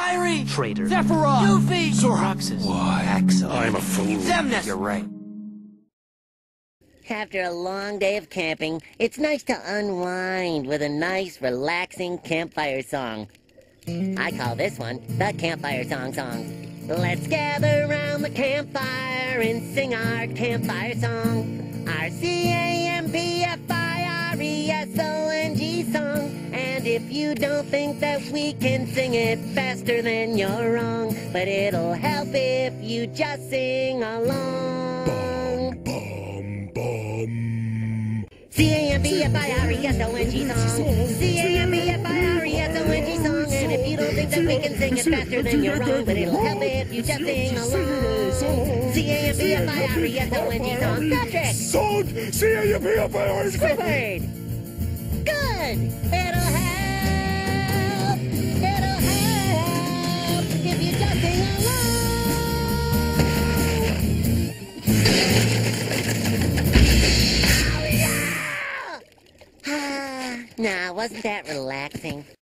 Kairi! Traitor. Sephiroth! Yuffie! Roxas. Why? Axel. I'm a fool. Xemnas! You're right. After a long day of camping, it's nice to unwind with a nice, relaxing campfire song. I call this one the Campfire Song. Let's gather around the campfire and sing our campfire song. Our CAMPFIRESONG song. And if you don't think that we can sing it faster, then you're wrong. But it'll help if you just sing along. CAMPFIRESONG song. CAMPFIRESONG song. And if you don't think that we can sing it faster, then you're wrong. But it'll help if you just sing along. CAMPFIRESONG song. Patrick! Song! C-A-M-P-F-I-R-E! Squidward! Good! It'll help! It'll help if you just sing along! Oh, yeah! Now, wasn't that relaxing?